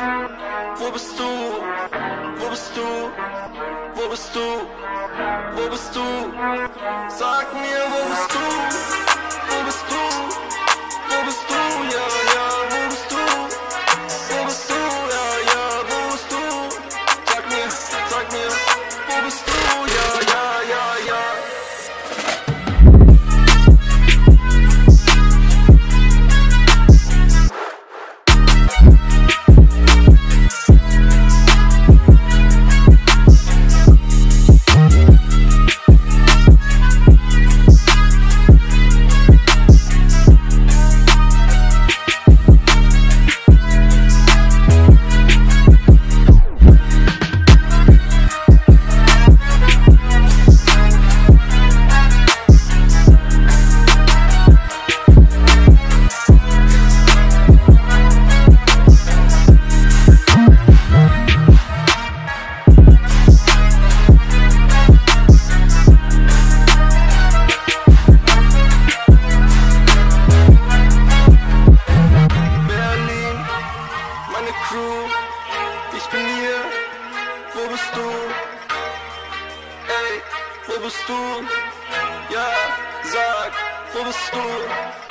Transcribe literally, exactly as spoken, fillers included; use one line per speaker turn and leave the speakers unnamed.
Wo bist du? Wo bist du? Wo bist du? Wo bist du? Sag mir, wo bist du? Wo bist du? Wo bist du? Ja, ja, wo bist du? Wo bist du? Ja, ja, wo bist du? Sag mir, sag mir, wo bist du? Ja, ja, ja, ja. Ich bin hier, wo bist du? Ey, wo bist du? Ja, sag, wo bist du?